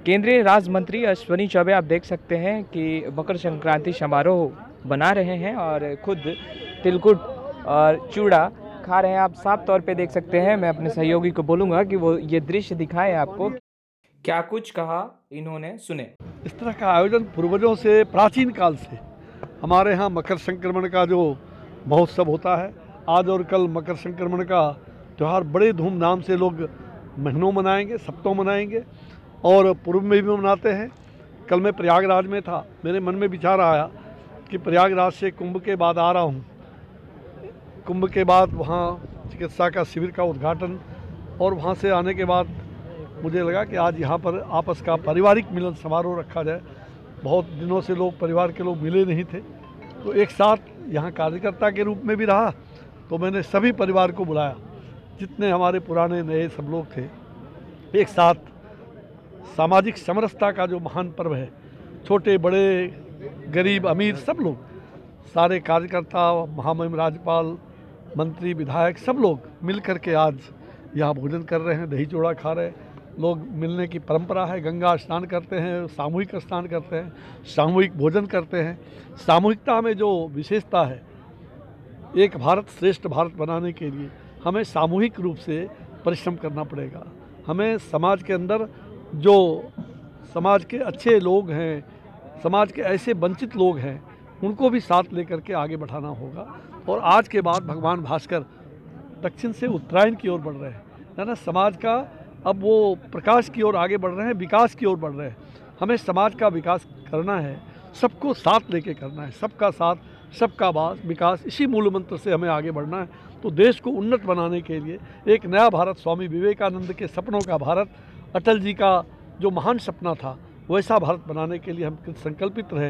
केंद्रीय राज्य मंत्री अश्विनी चौबे आप देख सकते हैं कि मकर संक्रांति समारोह बना रहे हैं और खुद तिलकुट और चूड़ा खा रहे हैं। आप साफ तौर पे देख सकते हैं। मैं अपने सहयोगी को बोलूँगा कि वो ये दृश्य दिखाएं आपको। क्या कुछ कहा इन्होंने, सुने। इस तरह का आयोजन पूर्वजों से प्राचीन काल से हमारे यहाँ मकर संक्रमण का जो महोत्सव होता है, आज और कल मकर संक्रमण का त्यौहार बड़े धूमधाम से लोग महीनों मनाएंगे, सप्ताहों मनाएंगे और पूर्व में भी मनाते हैं। कल मैं प्रयागराज में था, मेरे मन में विचार आया कि प्रयागराज से कुंभ के बाद आ रहा हूँ। कुंभ के बाद वहाँ चिकित्सा का शिविर का उद्घाटन और वहाँ से आने के बाद मुझे लगा कि आज यहाँ पर आपस का पारिवारिक मिलन समारोह रखा जाए। बहुत दिनों से लोग परिवार के लोग मिले नहीं थे, तो एक साथ यहाँ कार्यकर्ता के रूप में भी रहा, तो मैंने सभी परिवार को बुलाया, जितने हमारे पुराने नए सब लोग थे। एक साथ सामाजिक समरसता का जो महान पर्व है, छोटे बड़े गरीब अमीर सब लोग, सारे कार्यकर्ता, महामहिम राज्यपाल, मंत्री, विधायक सब लोग मिल कर के आज यहाँ भोजन कर रहे हैं, दही चूड़ा खा रहे हैं। लोग मिलने की परंपरा है, गंगा स्नान करते हैं, सामूहिक स्नान करते हैं, सामूहिक भोजन करते हैं। सामूहिकता में जो विशेषता है, एक भारत श्रेष्ठ भारत बनाने के लिए हमें सामूहिक रूप से परिश्रम करना पड़ेगा। हमें समाज के अंदर जो समाज के अच्छे लोग हैं, समाज के ऐसे वंचित लोग हैं, उनको भी साथ लेकर के आगे बढ़ाना होगा। और आज के बाद भगवान भास्कर दक्षिण से उत्तरायण की ओर बढ़ रहे हैं, है ना। समाज का अब वो प्रकाश की ओर आगे बढ़ रहे हैं, विकास की ओर बढ़ रहे हैं। हमें समाज का विकास करना है, सबको साथ लेके करना है, सबका साथ सबका विकास, इसी मूल मंत्र से हमें आगे बढ़ना है। तो देश को उन्नत बनाने के लिए एक नया भारत, स्वामी विवेकानंद के सपनों का भारत, अटल जी का जो महान सपना था, वैसा भारत बनाने के लिए हम संकल्पित रहें।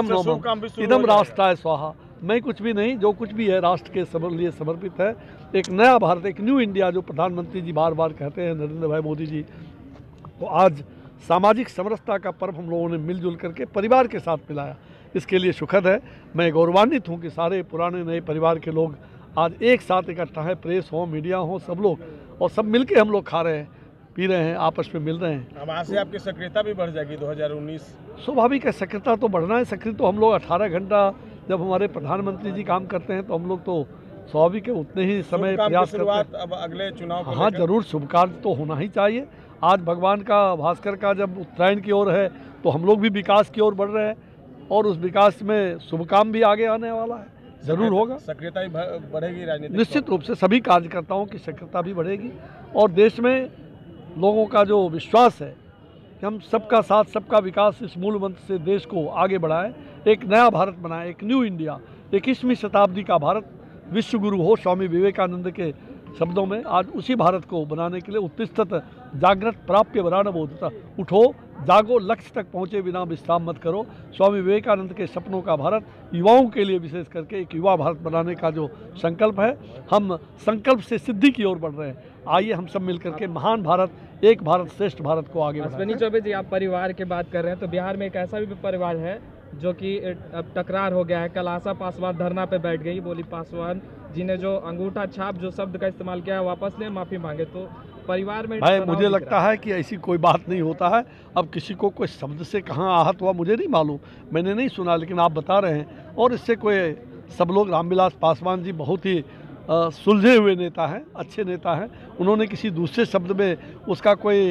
इदम राष्ट्राय स्वाहा। मैं कुछ भी नहीं, जो कुछ भी है राष्ट्र के लिए समर्पित है। एक नया भारत, एक न्यू इंडिया, जो प्रधानमंत्री जी बार बार कहते हैं, नरेंद्र भाई मोदी जी, तो आज सामाजिक समरसता का पर्व हम लोगों ने मिलजुल करके परिवार के साथ मिलाया। इसके लिए सुखद है। मैं गौरवान्वित हूँ कि सारे पुराने नए परिवार के लोग आज एक साथ इकट्ठा है, प्रेस हो, मीडिया हो, सब लोग, और सब मिलके हम लोग खा रहे हैं, पी रहे हैं, आपस में मिल रहे हैं। अब आज से आपकी सक्रियता भी बढ़ जाएगी 2019। स्वाभाविक है, सक्रियता तो बढ़ना है। सक्रिय तो हम लोग 18 घंटा जब हमारे प्रधानमंत्री जी काम करते हैं, तो हम लोग तो स्वाभाविक है उतने ही समय प्रयास करते हैं। अब अगले चुनाव, हाँ जरूर, शुभ कार्य तो होना ही चाहिए। आज भगवान का, भास्कर का जब उत्तरायण की ओर है, तो हम लोग भी विकास की ओर बढ़ रहे हैं और उस विकास में शुभ काम भी आगे आने वाला है, जरूर होगा। सक्रियता भी बढ़ेगी राजनीतिक, निश्चित रूप से सभी कार्यकर्ताओं की सक्रियता भी बढ़ेगी और देश में लोगों का जो विश्वास है कि हम सबका साथ सबका विकास, इस मूल मंत्र से देश को आगे बढ़ाएं, एक नया भारत बनाएं, एक न्यू इंडिया, 21वीं शताब्दी का भारत विश्व गुरु हो, स्वामी विवेकानंद के शब्दों में। आज उसी भारत को बनाने के लिए उत्तिष्ठत जागृत प्राप्य वरान बोधता, उठो जागो, लक्ष्य तक पहुँचे बिना विश्राम मत करो। स्वामी विवेकानंद के सपनों का भारत, युवाओं के लिए विशेष करके एक युवा भारत बनाने का जो संकल्प है, हम संकल्प से सिद्धि की ओर बढ़ रहे हैं। आइए हम सब मिलकर के महान भारत, एक भारत श्रेष्ठ भारत को आगे बढ़ाएं। अश्विनी चौबे जी, आप परिवार की बात कर रहे हैं, तो बिहार में एक ऐसा भी परिवार है जो कि अब तकरार हो गया है। कल आशा पासवान धरना पे बैठ गई, बोली पासवान जी ने जो अंगूठा छाप जो शब्द का इस्तेमाल किया है वापस ले, माफ़ी मांगे। तो परिवार में भाई मुझे लगता है कि ऐसी कोई बात नहीं होता है। अब किसी को कोई शब्द से कहाँ आहत हुआ मुझे नहीं मालूम, मैंने नहीं सुना, लेकिन आप बता रहे हैं। और इससे कोई, सब लोग, रामविलास पासवान जी बहुत ही सुलझे हुए नेता हैं, अच्छे नेता हैं। उन्होंने किसी दूसरे शब्द में उसका कोई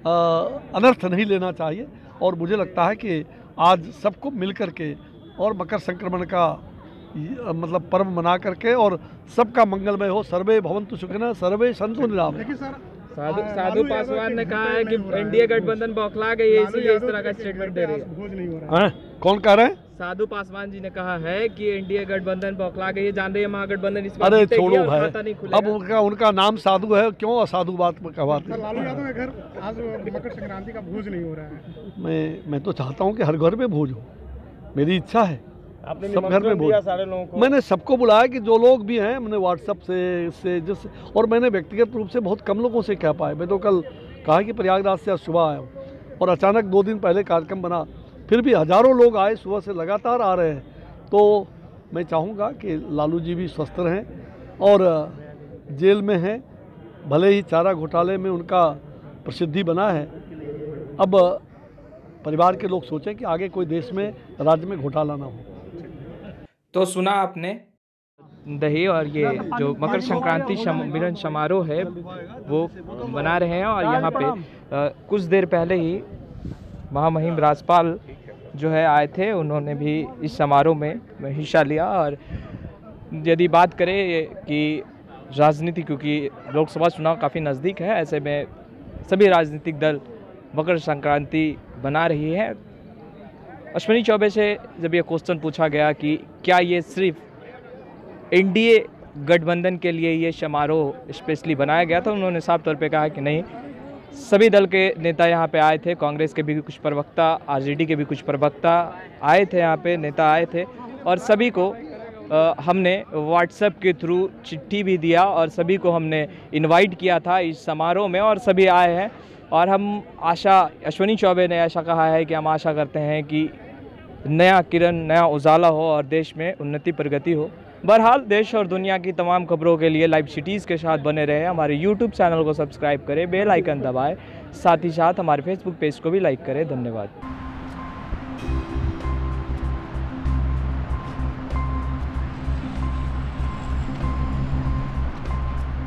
अनर्थ नहीं लेना चाहिए। और मुझे लगता है कि आज सबको मिल कर के और मकर संक्रमण का मतलब पर्व मना करके और सबका मंगलमय हो। सर्वे भवन्तु सुखिनः, सर्वे सन्तु निरामयाः। साधु पासवान ने कहा है कि एनडीए गठबंधन बौखला गई है, इसीलिए इस तरह का स्टेटमेंट दे रही है। कौन कह रहे हैं? साधु पासवान जी ने कहा है कि एनडीए गठबंधन बौखला गई है, जान रही है महागठबंधन इस बार अरे जीतेगी छोड़ो और भाई, खाता नहीं खुलेगा। अब उनका नाम साधु है, क्यों असाधु बात में कहवाते हैं? लालू यादव के घर आज मकर संक्रांति का भोज नहीं हो रहा है। मैं तो चाहता हूँ कि हर घर में भोज हो, मेरी इच्छा है आपने सब घर में भोज। सारे लोगों को मैंने सबको बुलाया कि जो लोग भी हैं, मैंने व्हाट्सएप से जिस, और मैंने व्यक्तिगत रूप से बहुत कम लोगों से कह पाए। मैं तो कल कहा कि प्रयागराज से आज सुबह आया हूँ और अचानक 2 दिन पहले कार्यक्रम बना, फिर भी हज़ारों लोग आए, सुबह से लगातार आ रहे हैं। तो मैं चाहूँगा कि लालू जी भी स्वस्थ रहें और जेल में हैं, भले ही चारा घोटाले में उनका प्रसिद्धि बना है। अब परिवार के लोग सोचें कि आगे कोई देश में राज्य में घोटाला ना हो। तो सुना आपने दही और ये जो मकर संक्रांति मिलन समारोह है वो मना रहे हैं। और यहाँ पे कुछ देर पहले ही महामहिम राज्यपाल जो है आए थे, उन्होंने भी इस समारोह में हिस्सा लिया। और यदि बात करें कि राजनीति, क्योंकि लोकसभा चुनाव काफ़ी नज़दीक है, ऐसे में सभी राजनीतिक दल मकर संक्रांति बना रही है। अश्विनी चौबे से जब ये क्वेश्चन पूछा गया कि क्या ये सिर्फ एनडीए गठबंधन के लिए ये समारोह स्पेशली बनाया गया था, उन्होंने साफ तौर पे कहा कि नहीं, सभी दल के नेता यहाँ पे आए थे। कांग्रेस के भी कुछ प्रवक्ता, आरजेडी के भी कुछ प्रवक्ता आए थे, यहाँ पे नेता आए थे। और सभी को हमने व्हाट्सएप के थ्रू चिट्ठी भी दिया और सभी को हमने इनवाइट किया था इस समारोह में, और सभी आए हैं। और हम आशा, अश्विनी चौबे ने ऐसा कहा है कि हम आशा करते हैं कि नया किरण, नया उजाला हो और देश में उन्नति प्रगति हो। बहरहाल देश और दुनिया की तमाम खबरों के लिए लाइव सिटीज़ के साथ बने रहें। हमारे यूट्यूब चैनल को सब्सक्राइब करें, बेल आइकन दबाएं, साथ ही साथ हमारे फेसबुक पेज को भी लाइक करें। धन्यवाद।